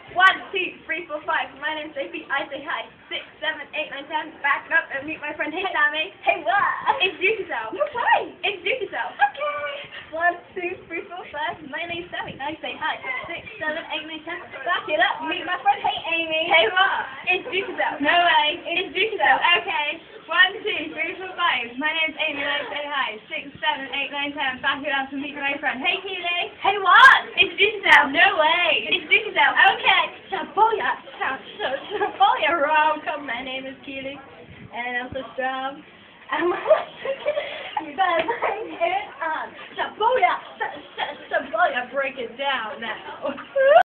1, 2, 3, 4, 5. My name's Sophie. I say hi. 6, 7, 8, 9, 10. Back up and meet my friend. Hey, Sammy. Hey, what? Introduce yourself. No way. Introduce yourself. Okay. 1, 2, 3, 4, 5. My name's Sammy. I say hi. 6, 7, 8, 9, 10. Back it up. Meet my friend. Hey, Amy. Hey, what? Introduce yourself. No way. Introduce yourself. Okay. 1, 2, 3, 4, 5. My name's Amy. I say hi. 6, 7, 8, 9, 10. Back it up and meet my friend. Hey, Keely. Hey, what? Introduce yourself. No way. Introduce yourself. Okay. Shaboya. Shaboya. Welcome. My name is Keely. And I'm so strong. I'm better bring it on. Shaboya. Shaboya. Break it down now.